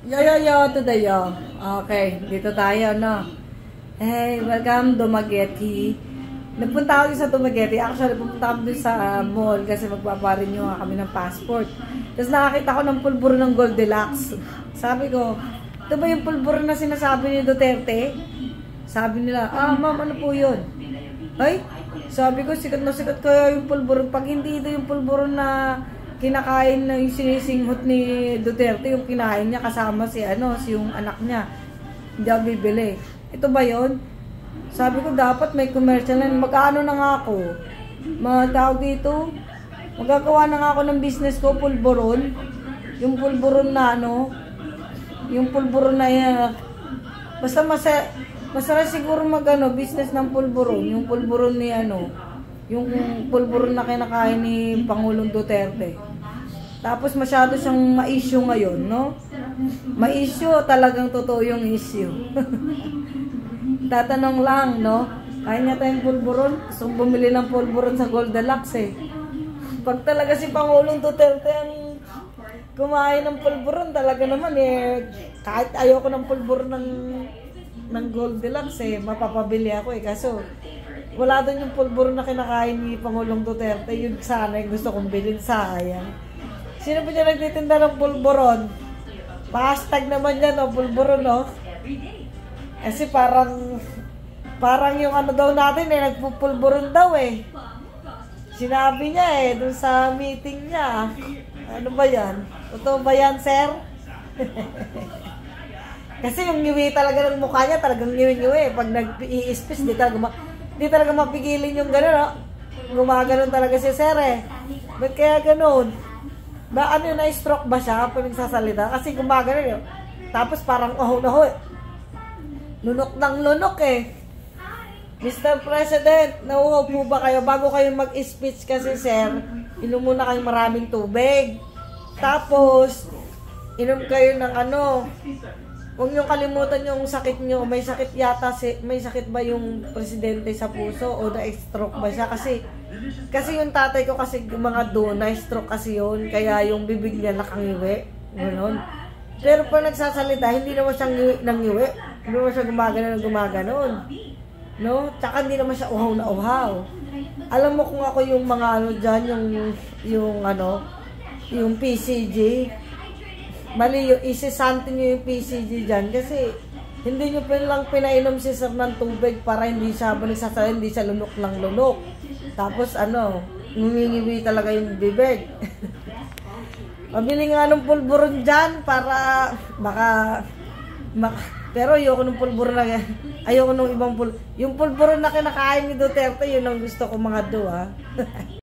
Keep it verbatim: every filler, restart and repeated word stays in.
Yo, yo, yo, today, yo. Okay, dito tayo, no? Hey, welcome, Dumaguete. Nagpunta ako sa Dumaguete. Actually, pupunta kami dun sa uh, mall kasi magpaparenew nga kami ng passport. Tapos nakakita ko ng pulburo ng Goldilocks. Sabi ko, ito ba yung pulburo na sinasabi ni Duterte? Sabi nila, ah, ma'am, ano po yun? Ay, sabi ko, sikat na sikat kaya yung pulburo. Pag hindi ito yung pulburo na kinakain na yung sinisinghot ni Duterte, yung kinain niya kasama si ano, si yung anak niya. Hindi ako bibili. Ito ba yun? Sabi ko, dapat may commercial na. Magkano na nga ako? Mga tawag dito, magagawa na nga ako ng business ko, pulburon. Yung pulburon na ano, yung pulburon na yan. Basta masa, masarap siguro mag ano, business ng pulburon. Yung pulburon ni ano, yung pulburon na kinakain ni Pangulong Duterte. Tapos masyado siyang ma-issue ngayon, no? Ma-issue, talagang totoo yung issue. Tatanong lang, no? Kaya niya tayong pulburon. Gusto bumili ng pulburon sa Goldilocks, eh. Pag talaga si Pangulong Duterte ang kumain ng pulburon, talaga naman, eh. Kahit ayoko ng pulburon ng, ng Goldilocks, eh. Mapapabili ako, eh. Kaso, wala doon yung pulburon na kinakain ni Pangulong Duterte. Yun sana yung gusto kong bilhin, sayang. Sino ba niya nagtitinda ng pulburon? Pa-hashtag naman yan, no? Pulburon, no? Kasi parang, parang yung ano daw natin, eh, nagpupulburon daw, eh. Sinabi niya, eh, dun sa meeting niya. Ano ba yan? Totoo ba yan, sir? Kasi yung ngiwi talaga ng mukha niya, talagang ngiwi-ngiwi. Pag nag-i-spis, di talaga, di talaga mapigilin yung gano'n, no? Gumaganon talaga si sir, eh. Ba't kaya gano'n? Ba, ano, na-stroke ba siya pag nagsasalita? Kasi gumaganon yun. Tapos parang oh na ho. Lunok ng lunok, eh. Mister President, nauhaw po ba kayo? Bago kayo mag-speech kasi, sir, inom muna kayong maraming tubig. Tapos, inom kayo ng ano, huwag niyong kalimutan yung sakit niyo. May sakit yata, si, may sakit ba yung presidente sa puso o na-stroke ba siya? Kasi, kasi yung tatay ko kasi mga doon, na-stroke kasi yun. Kaya yung bibig niya nakangiwi. Ganon. Pero pag nagsasalita, hindi naman siya ngiwi, nangiwi. Hindi naman siya gumagano ng gumaganon. No? Tsaka hindi naman siya uhaw na uhaw. Alam mo kung ako yung mga ano dyan, yung, yung ano, yung P C G. Mali yung isisantin nyo yung P C G dyan kasi hindi nyo lang pinainom si sir ng tubig para hindi siya, nagsasalita, hindi siya lunok ng lunok. Tapos ano, ngumingiwi talaga yung bibig. Mabili nga ng pulburon dyan para baka, baka pero ayoko ng pulburon na ayoko ng ibang pulburon. Yung pulburon na kinakain ni Duterte, yun ang gusto ko mga do, ha.